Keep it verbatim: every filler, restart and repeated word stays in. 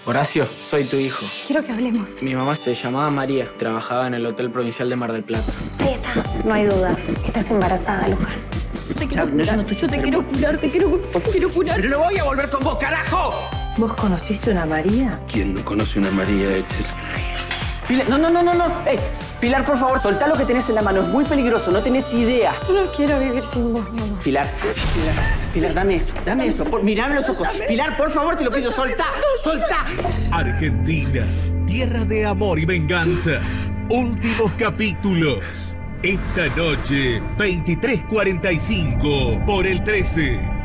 Horacio, soy tu hijo. Quiero que hablemos. Mi mamá se llamaba María. Trabajaba en el Hotel Provincial de Mar del Plata. Ahí está. No hay dudas. Estás embarazada, Luján. Te quiero curar. No, no yo te quiero curar, te quiero, te quiero curar. ¡Pero no voy a volver con vos, carajo! ¿Vos conociste una María? ¿Quién no conoce una María Echel? Pilar, no, no, no, no, no. Ey, Pilar, por favor, soltá lo que tenés en la mano. Es muy peligroso, no tenés idea. No quiero vivir sin vos, mi amor. Pilar, Pilar, Pilar, dame eso, dame eso. Por, mirame los ojos. Pilar, por favor, te lo pido, soltá, soltá. Argentina, tierra de amor y venganza. Últimos capítulos. Esta noche, veintitrés cuarenta y cinco por el trece.